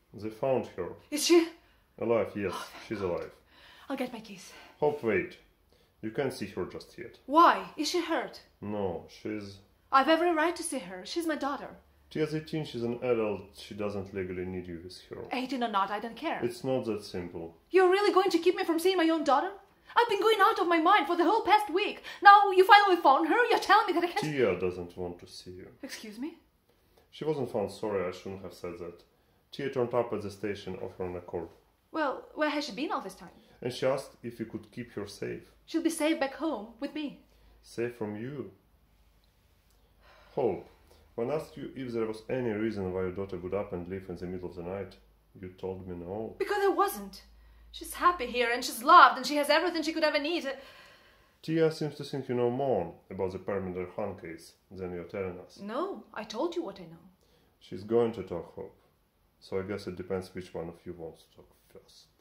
They found her. Is she? Alive, yes, she's alive. I'll get my keys. Hope, wait. You can't see her just yet. Why? Is she hurt? No, she's... I've every right to see her. She's my daughter. Tia's 18, she's an adult. She doesn't legally need you with her. 18 or not, I don't care. It's not that simple. You're really going to keep me from seeing my own daughter? I've been going out of my mind for the whole past week. Now you finally found her, you're telling me that I can't... Tia doesn't want to see you. Excuse me? She wasn't found. Sorry, I shouldn't have said that. Tia turned up at the station of her own accord. Well, where has she been all this time? And she asked if you could keep her safe. She'll be safe back home with me. Safe from you. Hope, when I asked you if there was any reason why your daughter would up and leave in the middle of the night, you told me no. Because there wasn't. She's happy here and she's loved and she has everything she could ever need. Tia seems to think you know more about the Parminder Khan case than you're telling us. No, I told you what I know. She's going to talk, Hope. So I guess it depends which one of you wants to talk first.